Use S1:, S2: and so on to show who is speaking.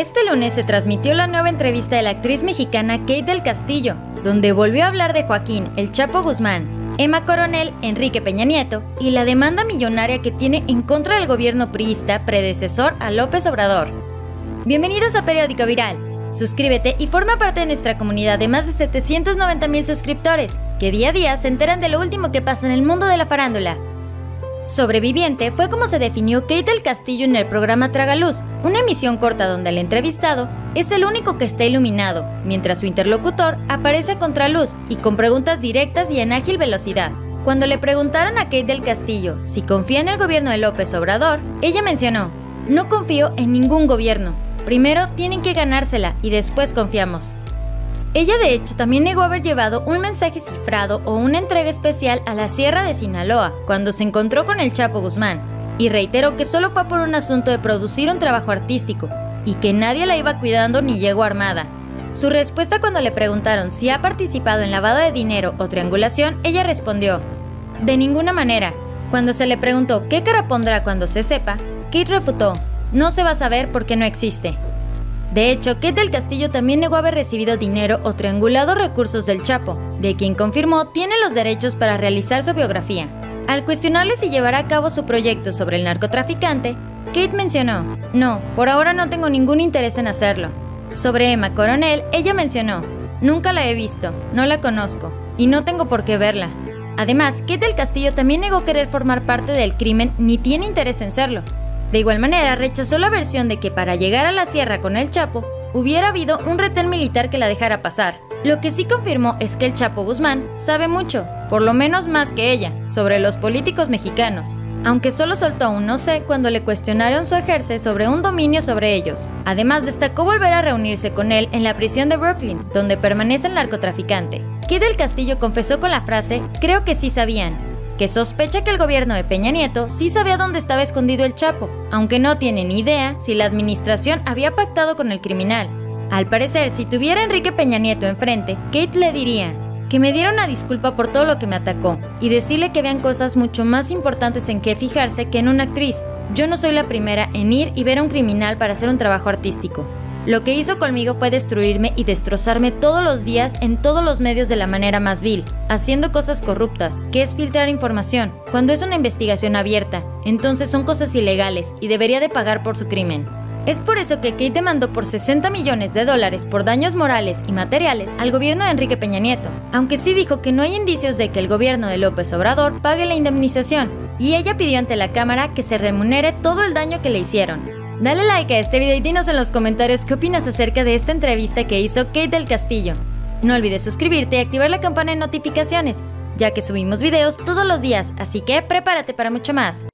S1: Este lunes se transmitió la nueva entrevista de la actriz mexicana Kate del Castillo, donde volvió a hablar de Joaquín El Chapo Guzmán, Emma Coronel, Enrique Peña Nieto y la demanda millonaria que tiene en contra del gobierno priista predecesor a López Obrador. Bienvenidos a Periódico Viral. Suscríbete y forma parte de nuestra comunidad de más de 790,000 suscriptores, que día a día se enteran de lo último que pasa en el mundo de la farándula. Sobreviviente fue como se definió Kate del Castillo en el programa Tragaluz, una emisión corta donde el entrevistado es el único que está iluminado, mientras su interlocutor aparece a contraluz y con preguntas directas y en ágil velocidad. Cuando le preguntaron a Kate del Castillo si confía en el gobierno de López Obrador, ella mencionó: "No confío en ningún gobierno. Primero tienen que ganársela y después confiamos". Ella de hecho también negó haber llevado un mensaje cifrado o una entrega especial a la Sierra de Sinaloa cuando se encontró con el Chapo Guzmán, y reiteró que solo fue por un asunto de producir un trabajo artístico y que nadie la iba cuidando ni llegó armada. Su respuesta cuando le preguntaron si ha participado en lavado de dinero o triangulación, ella respondió: "De ninguna manera". Cuando se le preguntó qué cara pondrá cuando se sepa, Kate refutó: "No se va a saber porque no existe". De hecho, Kate del Castillo también negó haber recibido dinero o triangulado recursos del Chapo, de quien confirmó tiene los derechos para realizar su biografía. Al cuestionarle si llevará a cabo su proyecto sobre el narcotraficante, Kate mencionó: "No, por ahora no tengo ningún interés en hacerlo". Sobre Emma Coronel, ella mencionó: "Nunca la he visto, no la conozco, y no tengo por qué verla". Además, Kate del Castillo también negó querer formar parte del crimen ni tiene interés en serlo. De igual manera, rechazó la versión de que para llegar a la sierra con el Chapo hubiera habido un retén militar que la dejara pasar. Lo que sí confirmó es que el Chapo Guzmán sabe mucho, por lo menos más que ella, sobre los políticos mexicanos, aunque solo soltó un "no sé" cuando le cuestionaron su ejerce sobre un dominio sobre ellos. Además, destacó volver a reunirse con él en la prisión de Brooklyn, donde permanece el narcotraficante. Kate del Castillo confesó con la frase: "Creo que sí sabían", que sospecha que el gobierno de Peña Nieto sí sabía dónde estaba escondido el Chapo, aunque no tiene ni idea si la administración había pactado con el criminal. Al parecer, si tuviera a Enrique Peña Nieto enfrente, Kate le diría: "Que me diera una disculpa por todo lo que me atacó, y decirle que vean cosas mucho más importantes en que fijarse que en una actriz. Yo no soy la primera en ir y ver a un criminal para hacer un trabajo artístico. Lo que hizo conmigo fue destruirme y destrozarme todos los días en todos los medios de la manera más vil, haciendo cosas corruptas, que es filtrar información, cuando es una investigación abierta. Entonces son cosas ilegales y debería de pagar por su crimen". Es por eso que Kate demandó por $60 millones por daños morales y materiales al gobierno de Enrique Peña Nieto, aunque sí dijo que no hay indicios de que el gobierno de López Obrador pague la indemnización, y ella pidió ante la Cámara que se remunere todo el daño que le hicieron. Dale like a este video y dinos en los comentarios qué opinas acerca de esta entrevista que hizo Kate del Castillo. No olvides suscribirte y activar la campana de notificaciones, ya que subimos videos todos los días, así que prepárate para mucho más.